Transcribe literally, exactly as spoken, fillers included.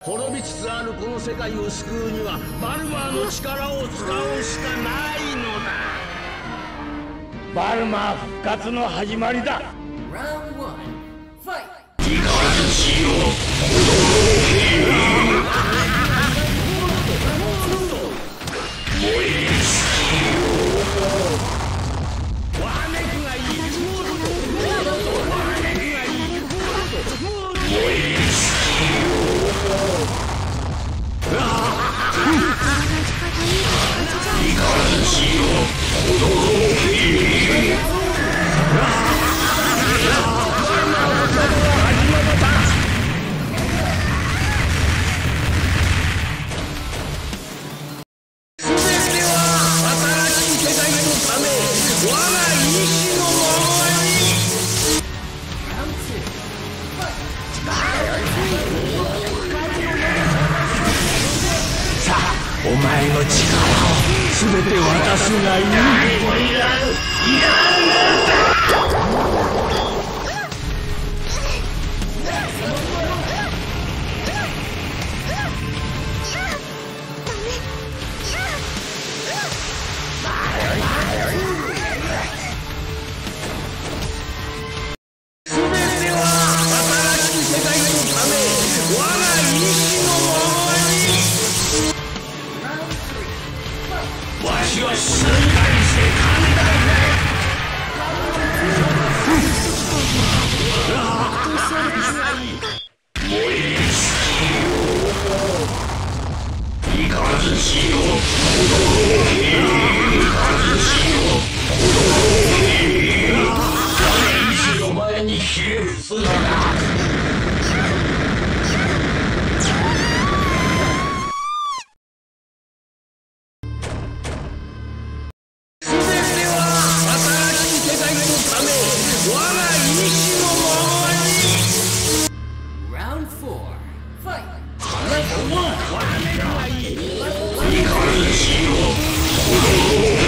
滅びつつあるこの世界を救うにはバルマーの力を使うしかないのだ。バルマー復活の始まりだ。いかずしよ燃え尽きよ。わめくがいい。わめくがいい。燃え尽きよ。いかずしよ驚け。お前の力をすべて渡すがいい。いらん、いらん、いらん。すべては新しい世界のため、我が意志のままに。わしはすんなりして寛大だ。燃え尽きよ。いかずしよ驚け。いかずしよ驚け。我が意志の前にひれ伏すのだ。いかずしよ